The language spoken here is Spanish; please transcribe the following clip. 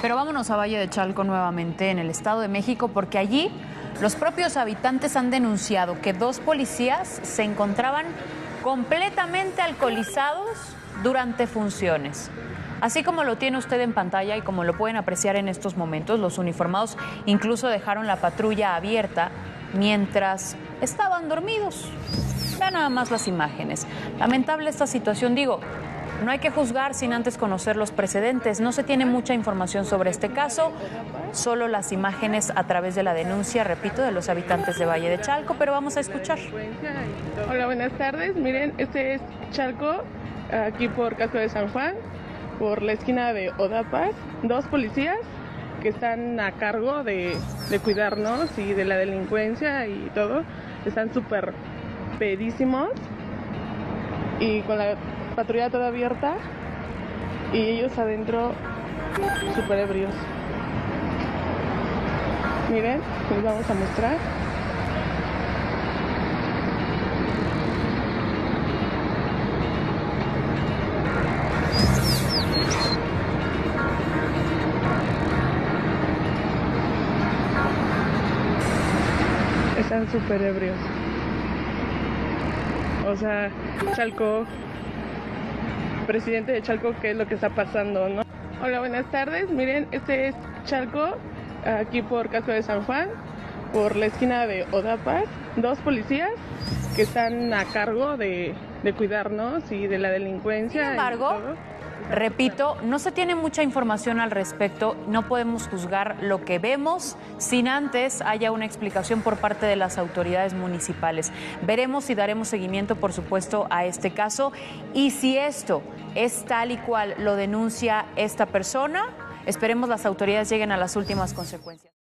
Pero vámonos a Valle de Chalco nuevamente, en el Estado de México, porque allí los propios habitantes han denunciado que dos policías se encontraban completamente alcoholizados durante funciones. Así como lo tiene usted en pantalla y como lo pueden apreciar en estos momentos, los uniformados incluso dejaron la patrulla abierta mientras estaban dormidos. Vean nada más las imágenes. Lamentable esta situación, digo. No hay que juzgar sin antes conocer los precedentes. No se tiene mucha información sobre este caso, solo las imágenes a través de la denuncia, repito, de los habitantes de Valle de Chalco, pero vamos a escuchar. Hola, buenas tardes. Miren, este es Chalco, aquí por Casco de San Juan, por la esquina de Odapas. Dos policías que están a cargo de cuidarnos y de la delincuencia y todo. Están súper pedísimos y con la patrulla toda abierta y ellos adentro súper ebrios. Miren, les vamos a mostrar. Están súper ebrios. O sea, Chalco, presidente de Chalco, ¿qué es lo que está pasando, no? Hola, buenas tardes. Miren, este es Chalco, aquí por Casco de San Juan, por la esquina de Odapas. Dos policías que están a cargo de cuidarnos y de la delincuencia. Sin embargo, repito, no se tiene mucha información al respecto, no podemos juzgar lo que vemos sin antes haya una explicación por parte de las autoridades municipales. Veremos y daremos seguimiento, por supuesto, a este caso, y si esto es tal y cual lo denuncia esta persona, esperemos las autoridades lleguen a las últimas consecuencias.